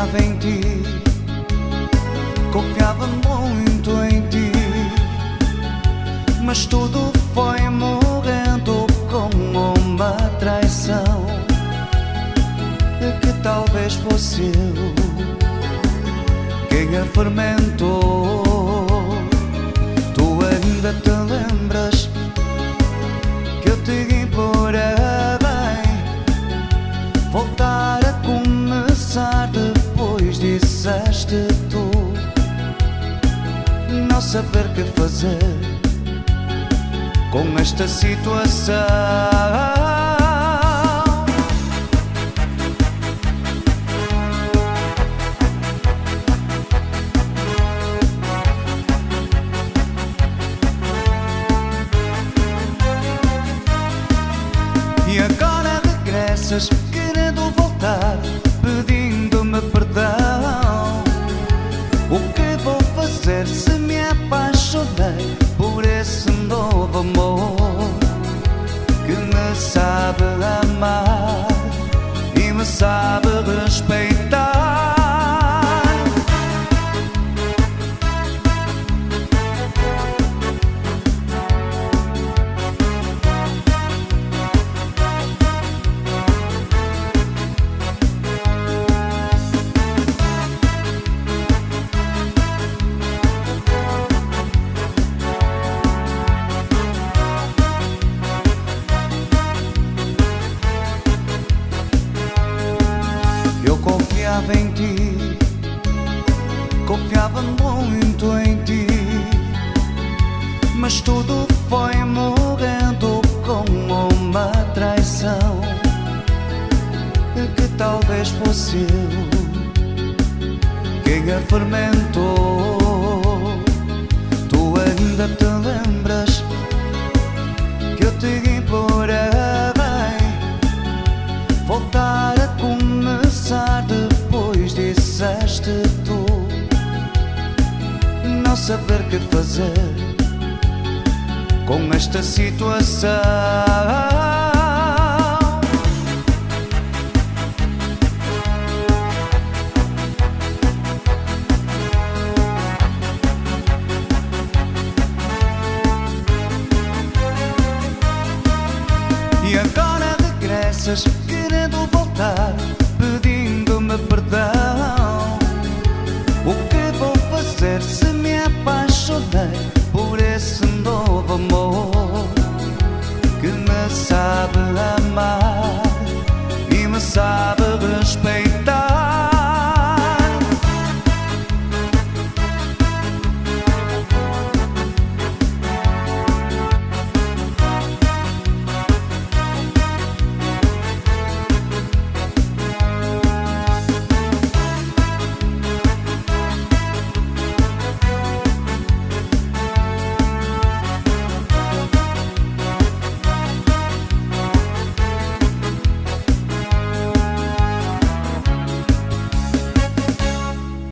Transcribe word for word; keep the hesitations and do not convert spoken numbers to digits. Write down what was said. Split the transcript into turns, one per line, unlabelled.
confiava em ti, confiava muito em ti, mas tudo foi morrendo com uma traição que talvez fosse eu quem a fermentou. Tu ainda te lembras que eu te implorei voltar a começar, depois disseste tu não saber o que fazer com esta situação. E agora regressas querendo voltar, pedindo-me perdão. O que vou fazer se me apaixonei por esse novo amor que me sabe amar e me sabe respeitar? Eu confiava em ti, confiava muito em ti, mas tudo foi morrendo com uma traição que talvez fosse eu quem a fermentou. Tu ainda te lembras que eu te implorei voltar a começar, depois disseste tu não saber o que fazer com esta situação. E agora regressas